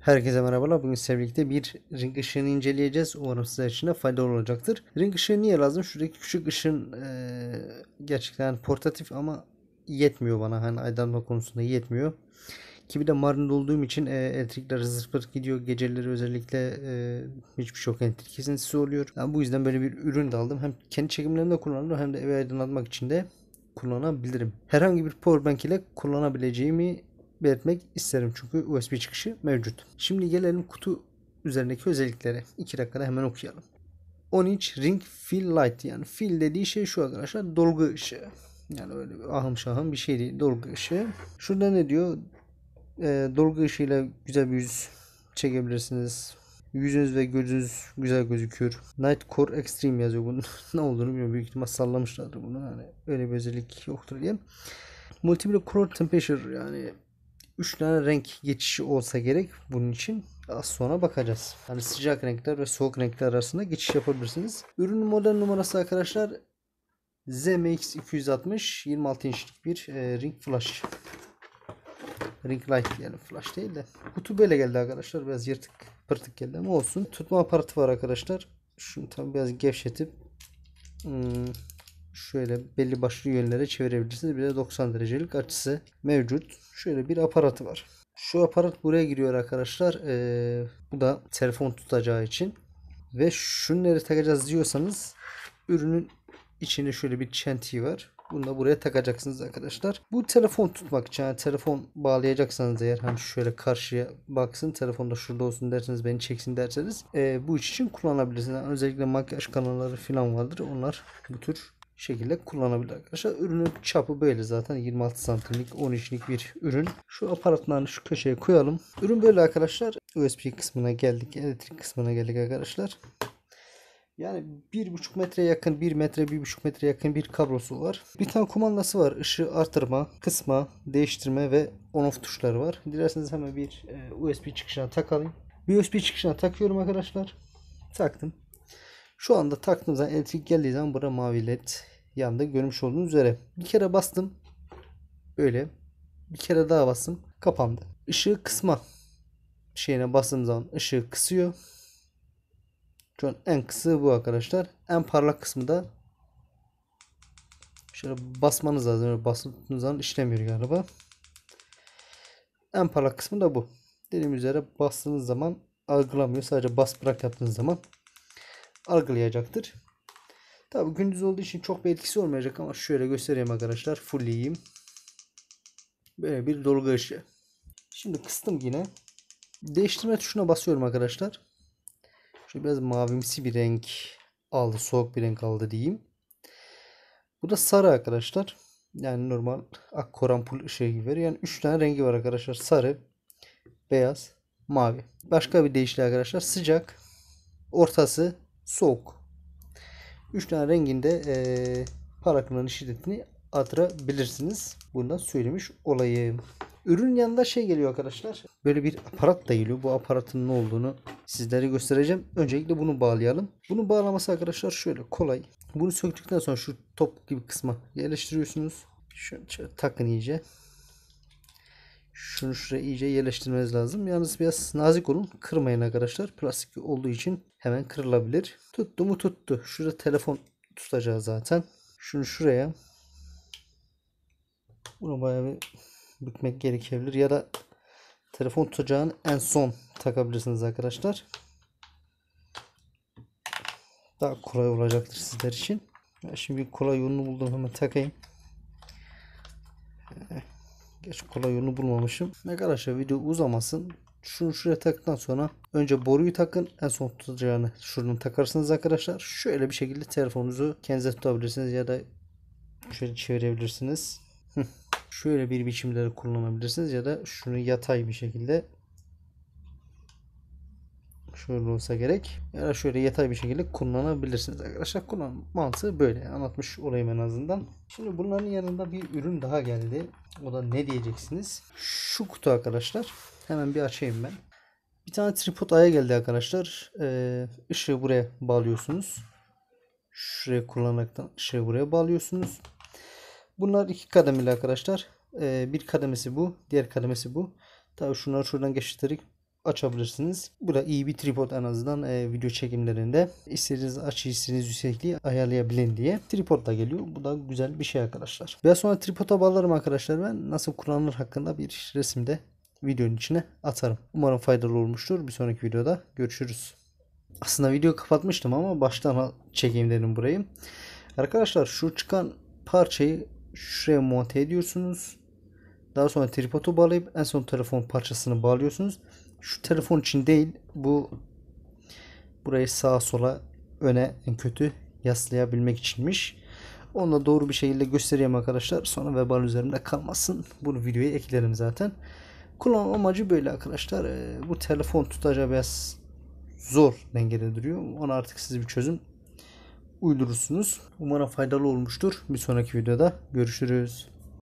Herkese merhabalar. Bugün sizlerle birlikte bir ring ışığını inceleyeceğiz. Umarım sizler için de faydalı olacaktır. Ring ışığı niye lazım? Şuradaki küçük ışın gerçekten portatif ama yetmiyor bana. Hani aydınlatma konusunda yetmiyor. Ki bir de marinede olduğum için elektrikler zırt gidiyor. Geceleri özellikle hiçbir şey yok. Elektrik kesintisi oluyor. Yani bu yüzden böyle bir ürün de aldım. Hem kendi çekimlerimde kullanıyorum hem de evi aydınlatmak için de kullanabilirim. Herhangi bir powerbank ile kullanabileceğimi belirtmek isterim çünkü USB çıkışı mevcut. Şimdi gelelim kutu üzerindeki özelliklere. 2 dakikada hemen okuyalım. 10 inç ring fill light, yani fill dediği şey şu arkadaşlar, dolgu ışığı. Yani öyle bir ahım şahım bir şey değil, dolgu ışığı. Şurada ne diyor? Dolgu ışığıyla güzel bir yüz çekebilirsiniz. Yüzünüz ve gözünüz güzel gözüküyor. Night Core Extreme yazıyor bunun. Ne olduğunu bilmiyorum. Büyük ihtimal sallamışlardır bunu. Yani öyle bir özellik yoktur diye. Multiple Color Temperature, yani 3 tane renk geçişi olsa gerek bunun için. Az sonra bakacağız. Hani sıcak renkler ve soğuk renkler arasında geçiş yapabilirsiniz. Ürünün model numarası arkadaşlar ZMX 260 26 inçlik bir ring flash. Ring light, yani flash değil de. Kutu böyle geldi arkadaşlar. Biraz yırtık pırtık geldi ama olsun. Tutma aparatı var arkadaşlar. Şunu tabi biraz gevşetip şöyle belli başlı yönlere çevirebilirsiniz. Bir de 90 derecelik açısı mevcut. Şöyle bir aparatı var. Şu aparat buraya giriyor arkadaşlar. Bu da telefon tutacağı için. Ve şunları takacağız diyorsanız ürünün içinde şöyle bir çentiği var. Bunu da buraya takacaksınız arkadaşlar. Bu telefon tutmak için, yani telefon bağlayacaksanız eğer, hani şöyle karşıya baksın, telefon da şurada olsun derseniz, beni çeksin derseniz bu iş için kullanabilirsiniz. Yani özellikle makyaj kanalları falan vardır. Onlar bu tür şekilde kullanabilir arkadaşlar. Ürünün çapı böyle zaten 26 santimlik 10 inçlik bir ürün. Şu aparatlarını şu köşeye koyalım. Ürün böyle arkadaşlar. USB kısmına geldik. Elektrik kısmına geldik arkadaşlar. Yani 1,5 metre yakın, 1 metre 1,5 metre yakın bir kablosu var. Bir tane kumandası var. Işığı artırma, kısma, değiştirme ve on off tuşları var. Dilerseniz hemen bir USB çıkışına takalım. Bir USB çıkışına takıyorum arkadaşlar. Taktım. Şu anda taktığım zaman, elektrik geldiği zaman burada mavi led yanında görmüş olduğunuz üzere. Bir kere bastım. Böyle. Bir kere daha bastım. Kapandı. Işığı kısma şeyine bastığım zaman ışığı kısıyor. Şu an en kısa bu arkadaşlar. En parlak kısmı da şöyle basmanız lazım. Öyle bastığınız zaman işlemiyor galiba. En parlak kısmı da bu. Dediğim üzere bastığınız zaman algılamıyor. Sadece bas bırak yaptığınız zaman algılayacaktır. Tabi gündüz olduğu için çok bir etkisi olmayacak ama şöyle göstereyim arkadaşlar. Fullleyeyim. Böyle bir dolgu ışığı. Şimdi kıstım yine. Değiştirme tuşuna basıyorum arkadaşlar. Şöyle biraz mavimsi bir renk aldı. Soğuk bir renk aldı diyeyim. Bu da sarı arkadaşlar. Yani normal akkor ampul ışığı gibi veriyor. Yani 3 tane rengi var arkadaşlar. Sarı, beyaz, mavi. Başka bir deyişle arkadaşlar sıcak, ortası, soğuk. 3 tane renginde parlaklığının şiddetini artırabilirsiniz. Bundan söylemiş olayım. Ürün yanında şey geliyor arkadaşlar. Böyle bir aparat da geliyor. Bu aparatın ne olduğunu sizlere göstereceğim. Öncelikle bunu bağlayalım. Bunun bağlaması arkadaşlar şöyle kolay. Bunu söktükten sonra şu top gibi kısma yerleştiriyorsunuz. Şöyle takın iyice. Şunu şuraya iyice yerleştirmeniz lazım. Yalnız biraz nazik olun. Kırmayın arkadaşlar. Plastik olduğu için hemen kırılabilir. Tuttu mu tuttu. Şurada telefon tutacağı zaten. Şunu şuraya. Bunu bayağı bir bükmek gerekebilir. Ya da telefon tutacağını en son takabilirsiniz arkadaşlar. Daha kolay olacaktır sizler için. Ben şimdi kolay yolunu buldum. Hemen takayım. Geç kolay yolunu bulmamışım. Arkadaşlar video uzamasın. Şunu şuraya taktıktan sonra önce boruyu takın. En son tutacağını şuradan takarsınız arkadaşlar. Şöyle bir şekilde telefonunuzu kendinize tutabilirsiniz ya da şöyle çevirebilirsiniz. Şöyle bir biçimleri kullanabilirsiniz ya da şunu yatay bir şekilde, şöyle olsa gerek, ya da şöyle yatay bir şekilde kullanabilirsiniz arkadaşlar. Kullanım mantığı böyle, anlatmış olayım en azından. Şimdi bunların yanında bir ürün daha geldi. O da ne diyeceksiniz? Şu kutu arkadaşlar. Hemen bir açayım ben. Bir tane tripod aya geldi arkadaşlar. Işığı buraya bağlıyorsunuz. Şuraya kullanaraktan ışığı buraya bağlıyorsunuz. Bunlar iki kademeli arkadaşlar. Bir kademesi bu. Diğer kademesi bu. Tabii şunları şuradan geçirerek açabilirsiniz. Bu da iyi bir tripod en azından video çekimlerinde. İstediğiniz açı, istediğiniz yüksekliği ayarlayabilin diye. Tripod da geliyor. Bu da güzel bir şey arkadaşlar. Ve sonra tripoda bağlarım arkadaşlar, ben nasıl kullanılır hakkında bir resimde videonun içine atarım. Umarım faydalı olmuştur. Bir sonraki videoda görüşürüz. Aslında video kapatmıştım ama baştan çekeyim dedim burayı. Arkadaşlar şu çıkan parçayı şuraya monte ediyorsunuz. Daha sonra tripodu bağlayıp en son telefon parçasını bağlıyorsunuz. Şu telefon için değil, bu burayı sağa sola öne en kötü yaslayabilmek içinmiş. Onu da doğru bir şekilde göstereyim arkadaşlar. Sonra vebal üzerimde kalmasın. Bunu videoya eklerim zaten. Kullanım amacı böyle arkadaşlar. Bu telefon tutacağı biraz zor dengede duruyor. Ona artık siz bir çözüm uydurursunuz. Umarım faydalı olmuştur. Bir sonraki videoda görüşürüz.